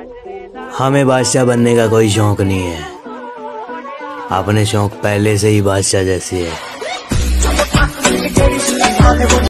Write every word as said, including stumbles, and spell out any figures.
हमें बादशाह बनने का कोई शौक नहीं है, अपने शौक पहले से ही बादशाह जैसे है।